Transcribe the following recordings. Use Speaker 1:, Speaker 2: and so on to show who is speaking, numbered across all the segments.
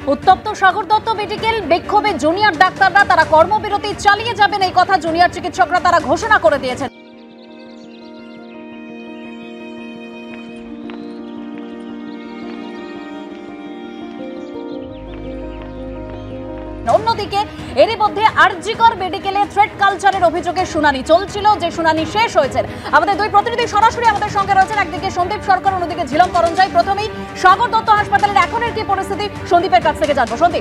Speaker 1: উত্তপ্ত সাগর দত্ত মেডিকেল বিক্ষোভে জুনিয়র ডাক্তাররা তারা কর্মবিরতি চালিয়ে যাবেন এই কথা জুনিয়র চিকিৎসকরা তারা ঘোষণা করে দিয়েছেন। অন্যদিকে এরই মধ্যে আরজিকর মেডিকেলে থ্রেট কালচারের অভিযোগে শুনানি চলছিল, যে শুনানি শেষ হয়েছে। আমাদের দুই প্রতিনিধি সরাসরি আমাদের সঙ্গে রয়েছেন, একদিকে সন্দীপ সরকার, অন্যদিকে ঝিলম করঞ্জাই। প্রথমেই সাগর দত্ত হাসপাতালের এখনের কি পরিস্থিতি সন্দীপের কাছ থেকে জানবো। সন্দীপ,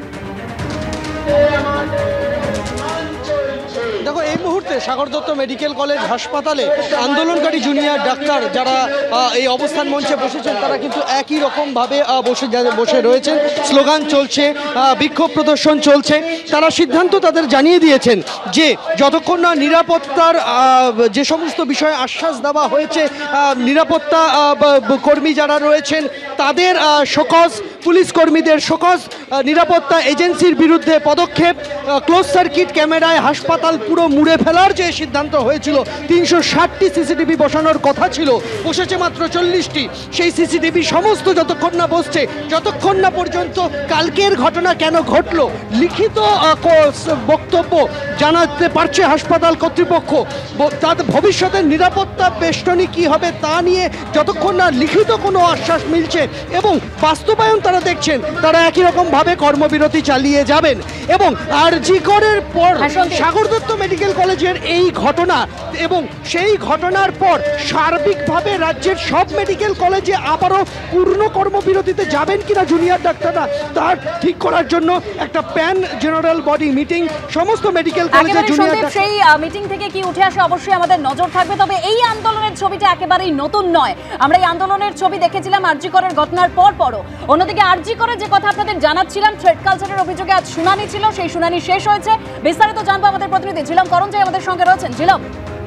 Speaker 2: দেখো এই মুহূর্তে সাগর দত্ত মেডিকেল কলেজ হাসপাতালে আন্দোলনকারী জুনিয়র ডাক্তার যারা এই অবস্থান মঞ্চে বসেছেন তারা কিন্তু একই রকমভাবে বসে রয়েছেন। স্লোগান চলছে, বিক্ষোভ প্রদর্শন চলছে। তারা সিদ্ধান্ত তাদের জানিয়ে দিয়েছেন যে যতক্ষণ না নিরাপত্তার যে সমস্ত বিষয়ে আশ্বাস দেওয়া হয়েছে, নিরাপত্তা কর্মী যারা রয়েছেন তাদের শোকজ, পুলিশ কর্মীদের শোকজ, নিরাপত্তা এজেন্সির বিরুদ্ধে পদক্ষেপ, ক্লোজ সার্কিট ক্যামেরায় হাসপাতাল পুরো মুড়ে ফেলার যে সিদ্ধান্ত হয়েছিল, 360টি সিসিটিভি বসানোর কথা ছিল, বসেছে মাত্র 40টি। সেই সিসিটিভি সমস্ত যতক্ষণ না বসছে, যতক্ষণ না পর্যন্ত কালকের ঘটনা কেন ঘটলো লিখিত বক্তব্য জানাতে পারছে হাসপাতাল কর্তৃপক্ষ, তাদের ভবিষ্যতের নিরাপত্তা বেষ্টনী কী হবে তা নিয়ে যতক্ষণ না লিখিত কোনো আশ্বাস মিলছে এবং বাস্তবায়ন তারা দেখছেন, তারা একই রকমভাবে কর্মবিরতি চালিয়ে যাবেন। এবং আরজিকরের পর সাগর দত্ত মেডিকেল কলেজের এই ঘটনা এবং সেই ঘটনার পর সার্বিকভাবে রাজ্যের সব মেডিকেল কলেজে আবারও পূর্ণ কর্মবিরতিতে যাবেন কিনা জুনিয়র ডাক্তাররা তার ঠিক করার জন্য একটা প্যান জেনারেল বডি মিটিং সমস্ত মেডিকেল কলেজে জুনিয়র
Speaker 1: সেই মিটিং থেকে কি উঠে আসে অবশ্যই আমাদের নজর থাকবে। তবে এই আন্দোলনের ছবিটা একেবারেই নতুন নয়, আমরা এই আন্দোলনের ছবি দেখেছিলাম আরজিকরের ঘটনার পরও। অন্যদিকে আরজিকরে যে কথা আপনাদের জানাচ্ছিলাম, থ্রেট কালচারের অভিযোগে আজ শুনানি ছিল, সেই শুনানি শেষ হয়েছে। বিস্তারিত জানবো আমাদের প্রতিনিধি ঝিলম করঞ্জাই আমাদের সঙ্গে রয়েছেন। ঝিলম,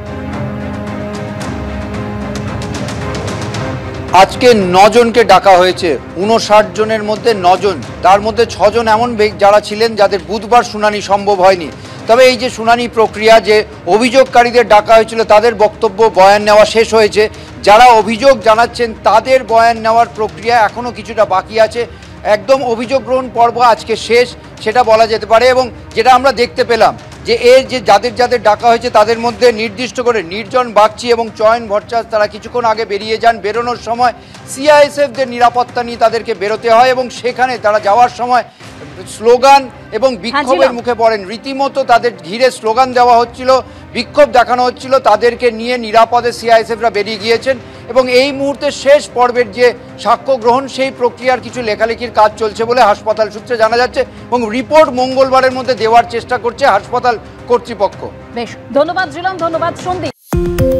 Speaker 3: আজকে 9 জনকে ডাকা হয়েছে, 59 জনের মধ্যে 9 জন, তার মধ্যে 6 জন এমন যারা ছিলেন যাদের বুধবার শুনানি সম্ভব হয়নি। তবে এই যে শুনানি প্রক্রিয়া, যে অভিযোগকারীদের ডাকা হয়েছিল তাদের বক্তব্য বয়ান নেওয়া শেষ হয়েছে, যারা অভিযোগ জানাচ্ছেন তাদের বয়ান নেওয়ার প্রক্রিয়া এখনও কিছুটা বাকি আছে। একদম অভিযোগ গ্রহণ পর্ব আজকে শেষ সেটা বলা যেতে পারে। এবং যেটা আমরা দেখতে পেলাম যে যাদের ডাকা হয়েছে তাদের মধ্যে নির্দিষ্ট করে নির্জন বাগচি এবং চয়ন ভট্টাচার্য তারা কিছুক্ষণ আগে বেরিয়ে যান। বেরোনোর সময় সিআইএসএফদের নিরাপত্তা নিয়ে তাদেরকে বেরোতে হয় এবং সেখানে তারা যাওয়ার সময় স্লোগান এবং বিক্ষোভের মুখে পড়েন। রীতিমতো তাদের ঘিরে স্লোগান দেওয়া হচ্ছিল, বিক্ষোভ দেখানো হচ্ছিল, তাদেরকে নিয়ে নিরাপদে সিআইএসএফরা বেরিয়ে গিয়েছেন। এবং এই মুহূর্তে শেষ পর্বের যে সাক্ষ্য গ্রহণ সেই প্রক্রিয়ার কিছু লেখালেখির কাজ চলছে বলে হাসপাতাল সূত্রে জানা যাচ্ছে এবং রিপোর্ট মঙ্গলবারের মধ্যে দেওয়ার চেষ্টা করছে হাসপাতাল কর্তৃপক্ষ।
Speaker 1: বেশ, ধন্যবাদ ঝিলম, ধন্যবাদ সন্দীপ।